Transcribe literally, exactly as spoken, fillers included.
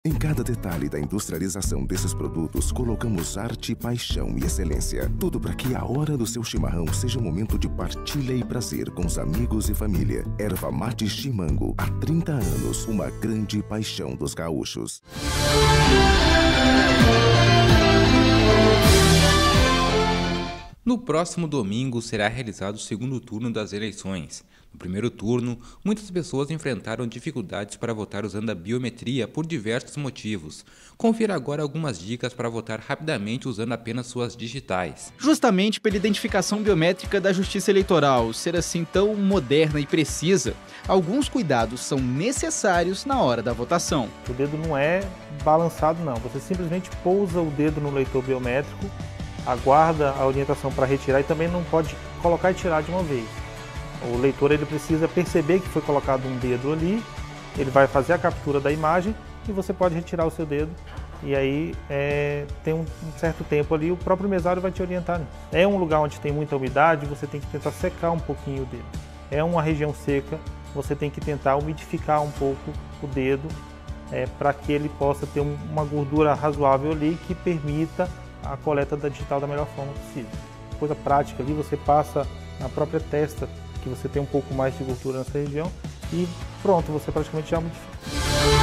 Em cada detalhe da industrialização desses produtos, colocamos arte, paixão e excelência. Tudo para que a hora do seu chimarrão seja um momento de partilha e prazer com os amigos e família. Erva Mate Chimango, há trinta anos, uma grande paixão dos gaúchos. No próximo domingo será realizado o segundo turno das eleições. No primeiro turno, muitas pessoas enfrentaram dificuldades para votar usando a biometria por diversos motivos. Confira agora algumas dicas para votar rapidamente usando apenas suas digitais. Justamente pela identificação biométrica da Justiça Eleitoral ser assim tão moderna e precisa, alguns cuidados são necessários na hora da votação. O dedo não é balançado não, você simplesmente pousa o dedo no leitor biométrico, aguarda a orientação para retirar e também não pode colocar e tirar de uma vez. O leitor ele precisa perceber que foi colocado um dedo ali, ele vai fazer a captura da imagem e você pode retirar o seu dedo e aí é, tem um, um certo tempo ali, o próprio mesário vai te orientar. É um lugar onde tem muita umidade, você tem que tentar secar um pouquinho o dedo. É uma região seca, você tem que tentar umidificar um pouco o dedo é, para que ele possa ter um, uma gordura razoável ali que permita a coleta da digital da melhor forma possível. Coisa prática ali, você passa na própria testa, que você tem um pouco mais de gordura nessa região, e pronto, você praticamente já modifica.